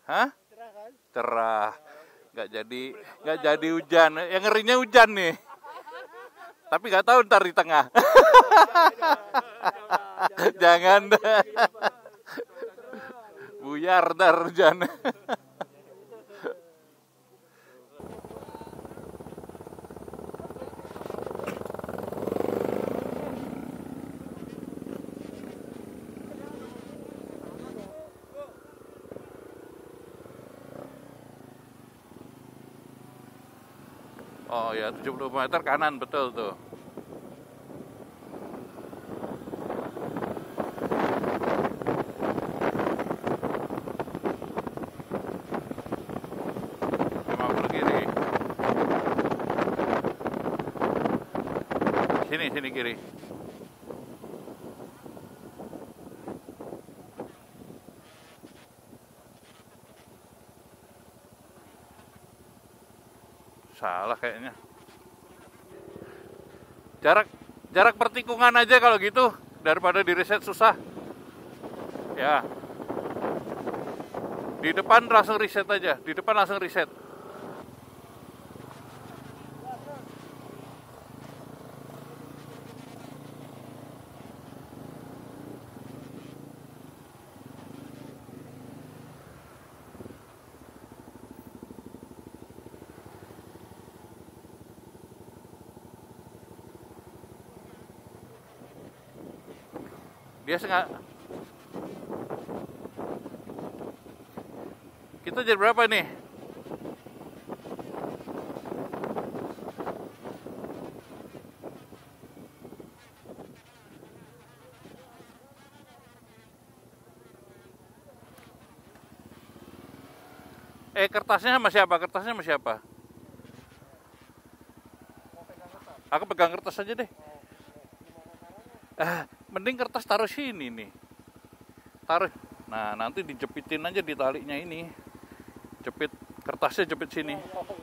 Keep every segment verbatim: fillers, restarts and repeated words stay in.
Hah? Cerah. Nggak jadi, nggak jadi hujan. Yang ngerinya hujan nih. Tapi nggak tahu ntar di tengah. Jangan dah. Buyar ntar hujan. Oh ya, tujuh puluh meter kanan, betul tuh. lima puluh kiri. Sini, sini kiri. Salah kayaknya. Jarak jarak pertikungan aja kalau gitu, daripada di reset susah. Ya. Di depan langsung reset aja, di depan langsung reset. Dia sengaja. Kita jam berapa nih? Eh, kertasnya sama siapa? Kertasnya sama siapa? Aku pegang kertas aja deh. Ah, mending kertas taruh sini nih. Taruh. Nah, nanti dijepitin aja di talinya ini. Jepit kertasnya, jepit sini.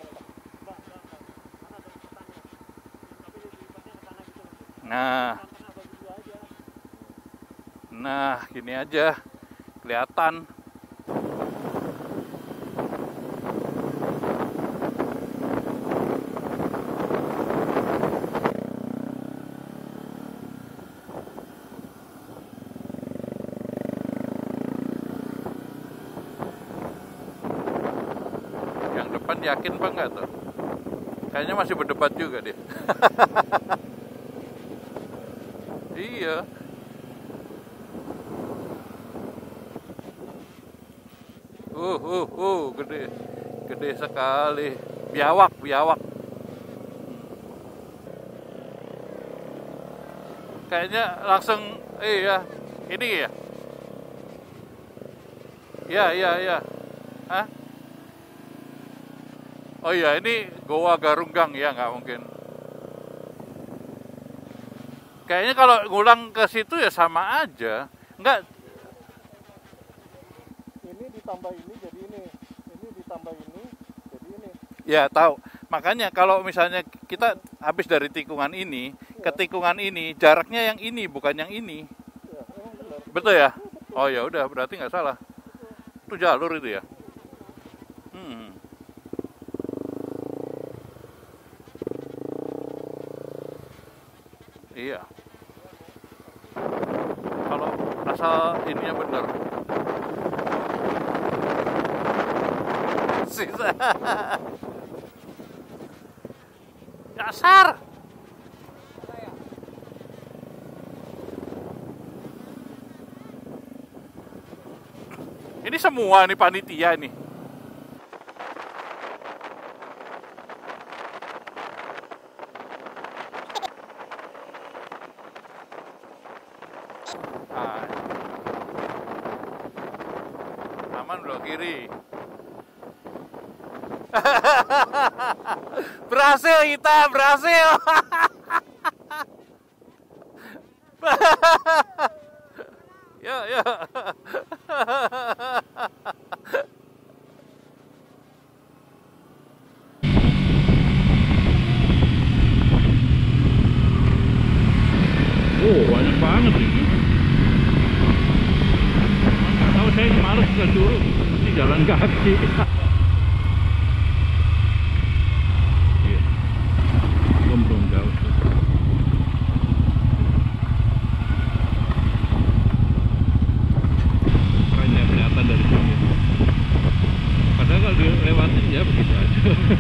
Nah. Nah, gini aja. Kelihatan. Yakin apa enggak tuh? Kayaknya masih berdebat juga dia. Iya. Uh, uh, uh, gede. Gede sekali. Biawak, biawak. Kayaknya langsung, iya. Ini ya? Iya, iya, iya. Hah? Oh iya, ini Goa Garunggang ya, nggak mungkin. Kayaknya kalau ngulang ke situ ya sama aja, nggak. Ini ditambah ini jadi ini, ini ditambah ini jadi ini. Ya tahu. Makanya kalau misalnya kita habis dari tikungan ini ya. Ke tikungan ini, jaraknya yang ini bukan yang ini. Ya, benar. Betul ya? Oh ya udah, berarti nggak salah. Itu jalur itu ya. Hmm. Iya. Kalau asal ininya bener. Sisa. Dasar. Ini semua nih panitia nih. Ah. Aman belok kiri. Berhasil kita, berhasil. Ya, ya. Oh, banyak banget ini. Nggak tahu, saya males nggak turun. jalan kaki. Iya. Belum belum jauh. Kerennya kelihatan dari sini. Padahal kalau dilewatin ya begitu aja.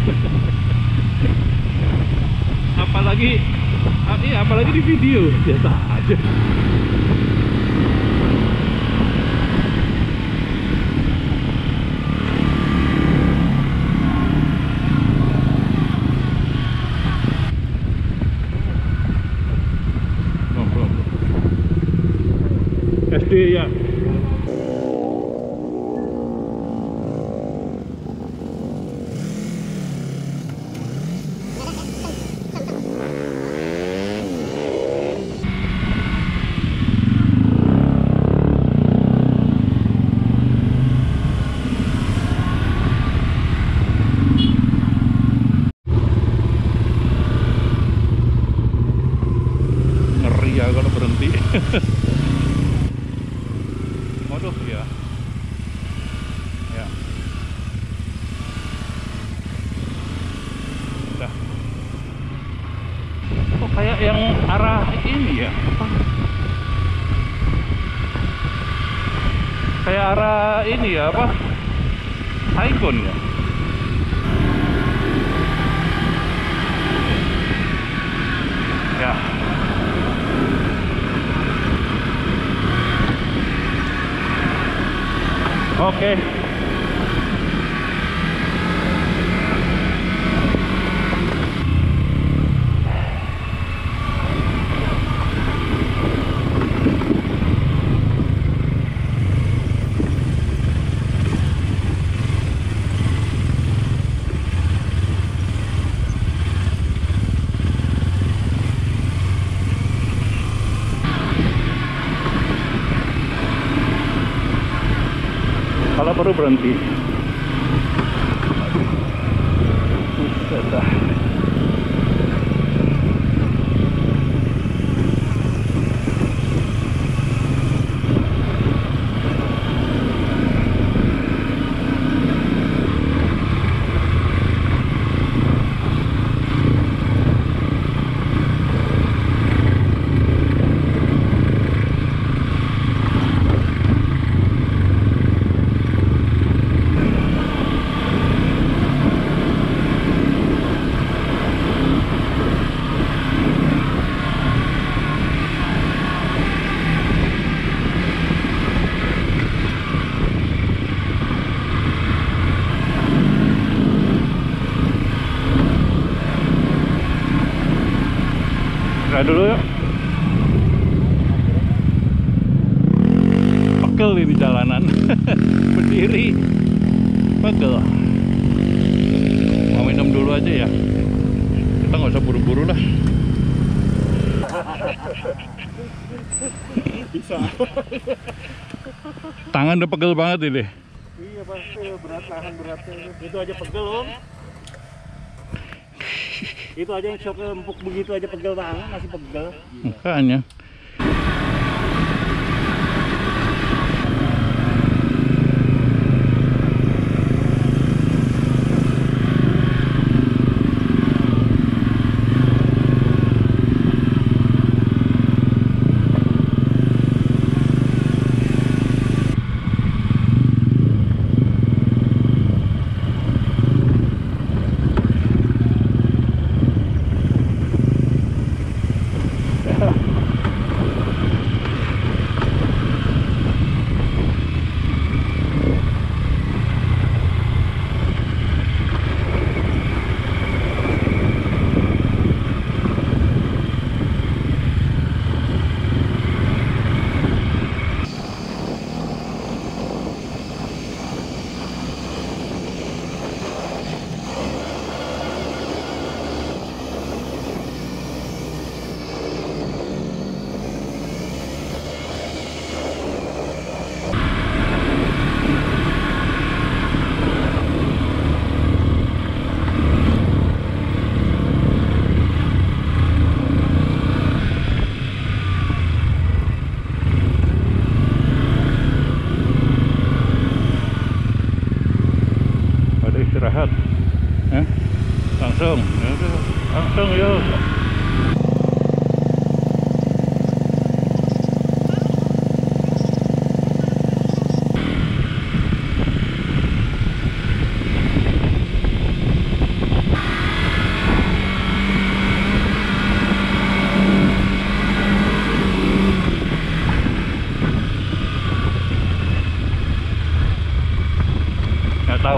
Apalagi, ah, iya, apalagi di video biasa aja. S D ya. Ngeri ya kalau berhenti. Waduh ya. Ya. Udah. Kok kayak yang arah ini ya? Apa? Kayak arah ini ya apa? Saigon ya? Ya. Oke. Kalau baru berhenti. Buset dah. Nah dulu yuk. Pegel ini jalanan. Berdiri pegel. Mau minum dulu aja ya. Kita nggak usah buru-buru lah. Bisa. Tangan udah pegel banget ini. Iya pasti berat, nahan beratnya itu aja pegel om. Itu aja yang shock empuk begitu aja pegel banget, masih pegel. Makanya. langsung. Yaudah, langsung yuk. Nggak tahu.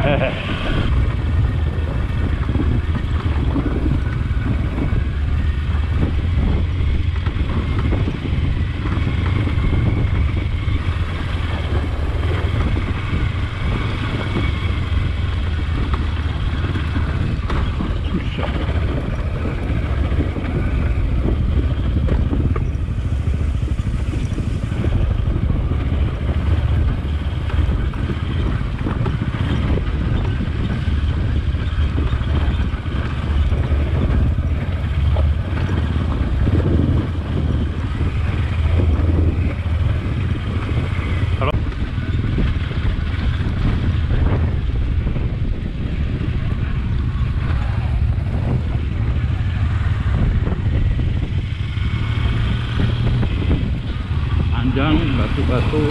Panjang batu-batu.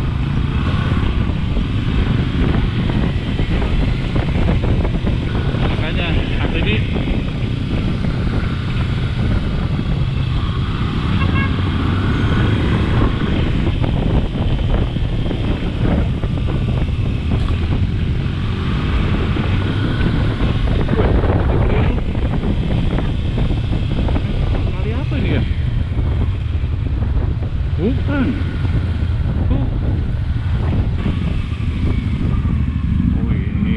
Makanya saat ini kali apa ini ya? Bukan. Tuh. Oh ini.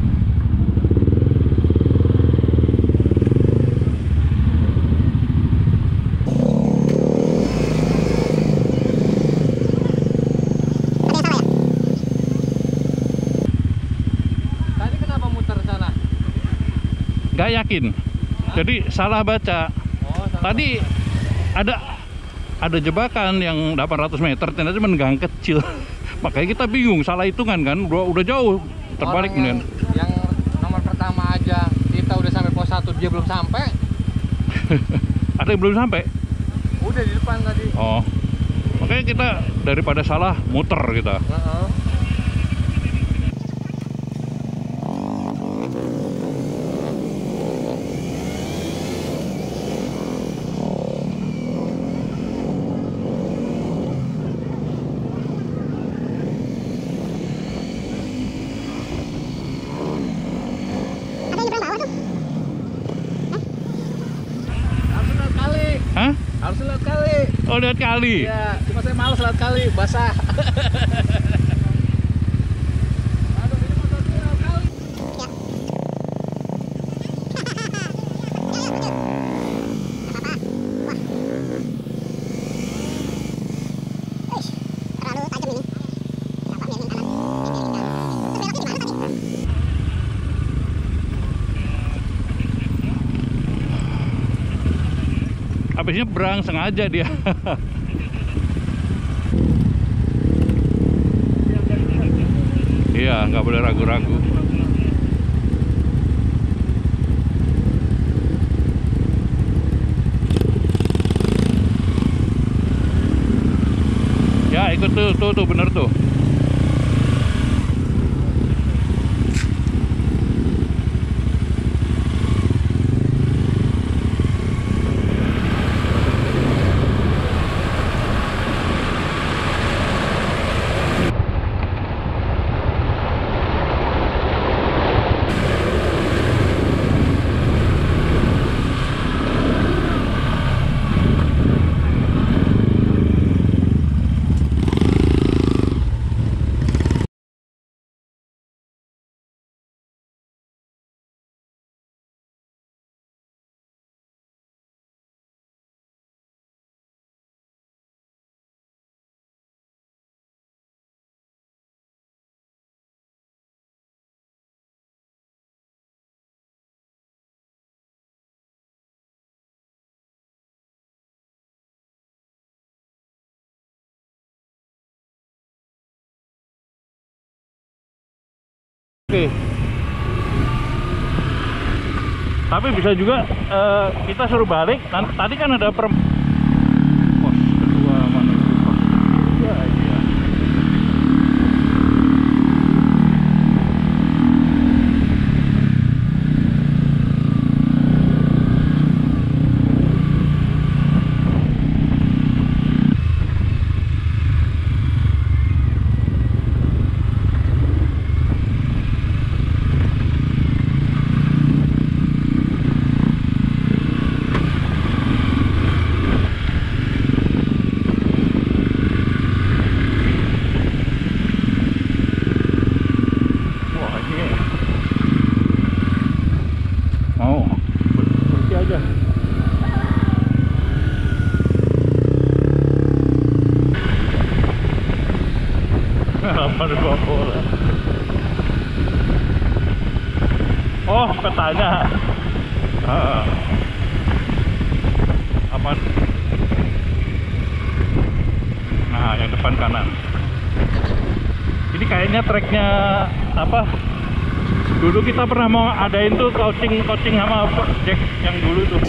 Tadi kenapa muter sana? Gak yakin. Jadi salah baca. Oh, salah. Tadi ada ada jebakan yang delapan ratus meter, ternyata cuma gang kecil. Makanya kita bingung, salah hitungan kan, udah, udah jauh terbalik. Orang yang, yang nomor pertama aja kita udah sampai pos satu, dia belum sampai. Ada yang belum sampai? Udah di depan tadi. Oh, makanya kita daripada salah muter kita. Uh-uh. Harus lewat kali. Hah? Harus lewat kali. Oh, lihat kali. Iya, cuma saya males lewat kali, basah. Aduh, ini motornya lewat kali. Habis nyebrang sengaja dia. Iya, nggak boleh ragu-ragu. Ya, ikut tuh, tuh, tuh, bener tuh. Oke. Tapi bisa juga uh, kita suruh balik. Tadi kan ada per pos kedua mana itu pos ya, iya. Oh, petanya. Uh, apa? Nah, yang depan kanan. Ini kayaknya treknya apa? Dulu kita pernah mau adain tuh coaching coaching sama Jack yang dulu tuh.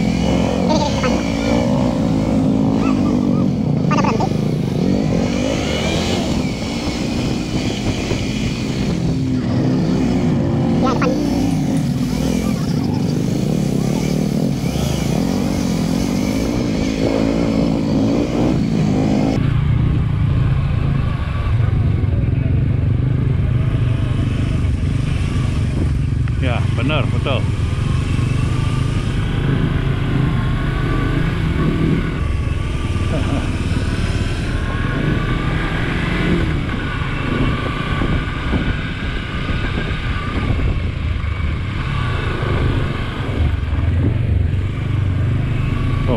Ya, benar, betul. Oh.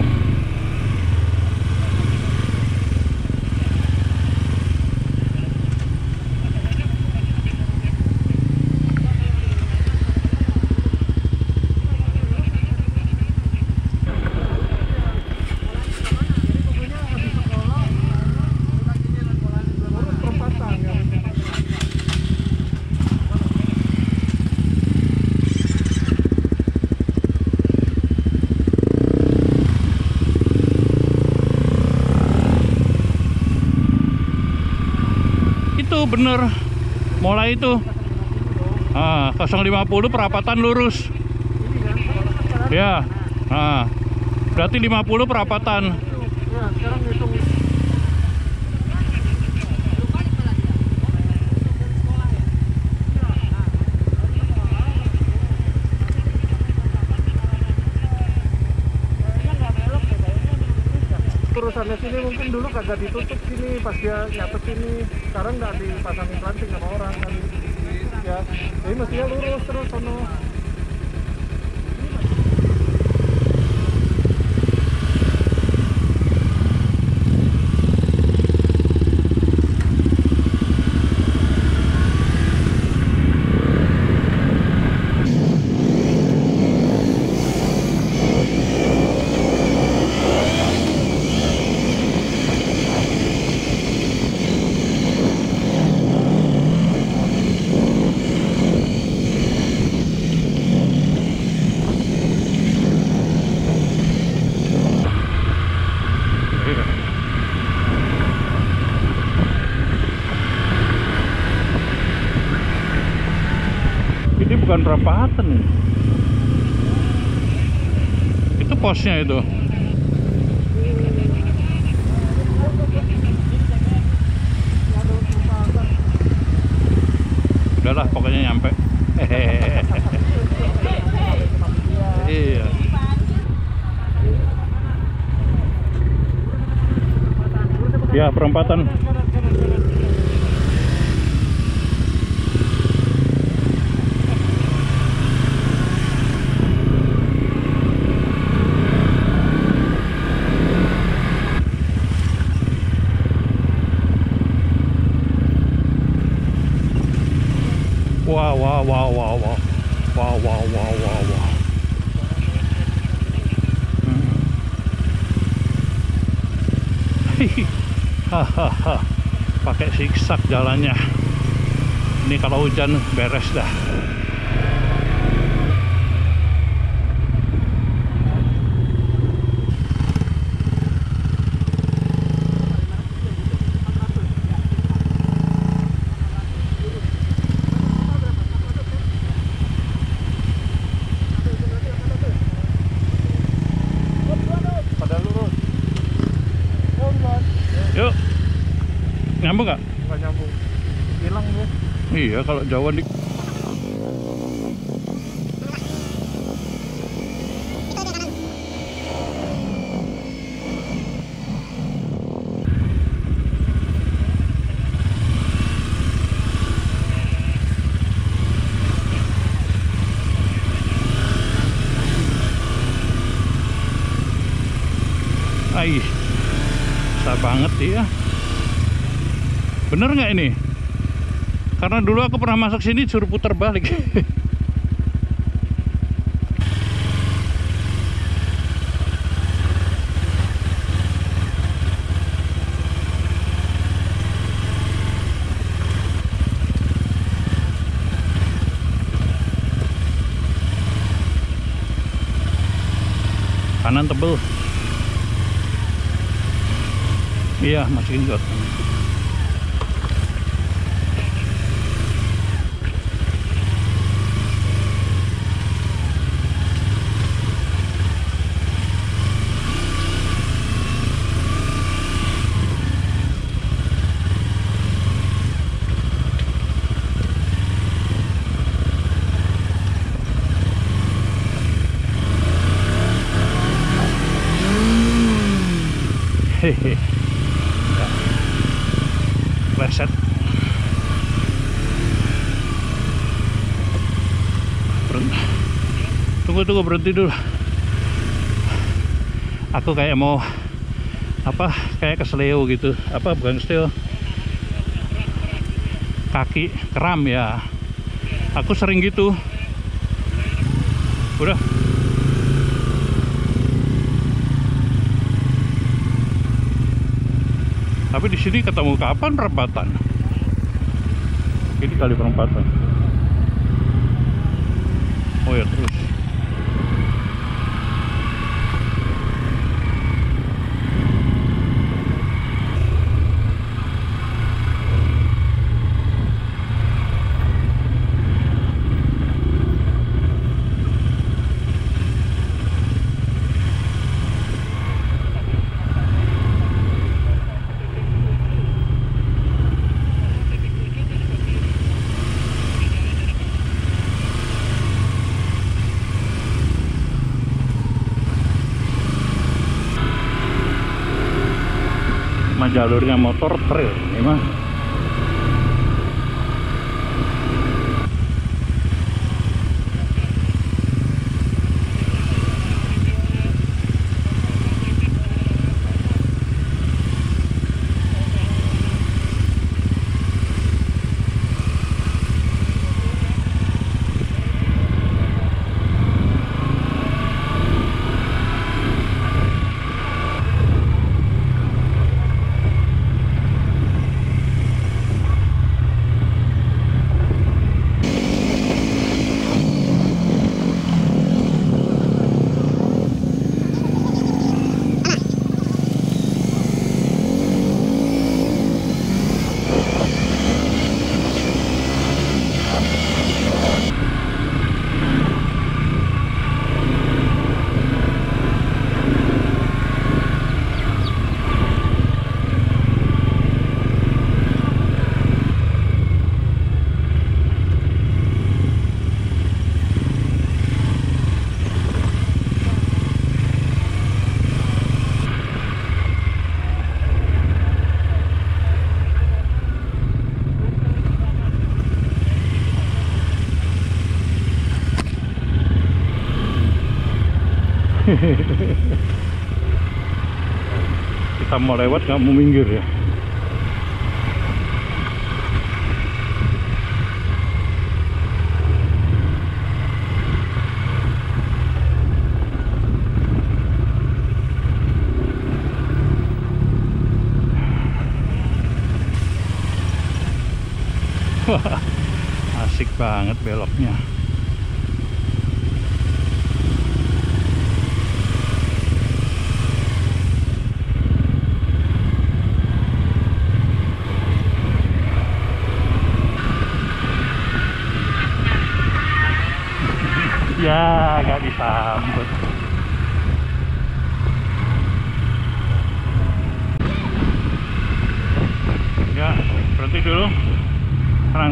Bener, mulai itu ah, nol lima puluh perapatan lurus ya, ah, berarti lima puluh perapatan. Urusannya sini mungkin dulu kagak ditutup sini pas dia nyatet sini, sekarang nggak dipasangin ranting sama orang kan ya, jadi mestinya lurus terus sono. Bukan perapatan nih. Itu posnya itu. Udahlah pokoknya nyampe. Iya. Ya, perempatan. Wow, wow, wow, wow, wow, wow, wow, wow, wow, wow. Hahaha, pakai siksak jalannya. Ini kalau hujan beres dah. Nyambung nggak? Nggak nyambung. Hilang dia. Iya, kalau jauh di Ai, susah banget ya. Bener nggak ini? Karena dulu aku pernah masuk sini suruh putar balik. Kanan tebel. Iya, masukin got. Hehehe. Reset. Berhenti. Tunggu tunggu berhenti dulu. Aku kayak mau apa? Kayak kesleo gitu. Apa bukan kesleo? Kaki kram ya. Aku sering gitu. Udah. Tapi di sini ketemu kapan perempatan? Ini kali perempatan. Oh ya terus. Jalurnya motor trail ini mah. Kita mau lewat nggak mau minggir ya. Asik banget beloknya. Ya, gak disambut. Ya. berhenti dulu. Tenang.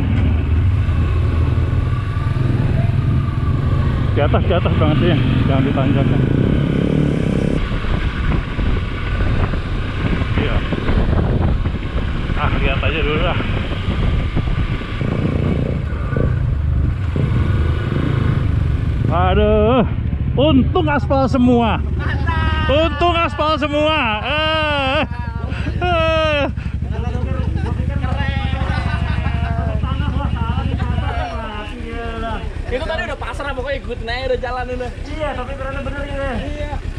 Di atas, di atas banget ya, jangan ditanjakan. Iya. Ah, lihat aja dulu lah. Aduh, untung aspal semua. Untung aspal semua. Eh, eh. Itu tadi udah pasrah pokoknya ikutin aja udah jalan udah. Iya, tapi karena bener ya. Iya.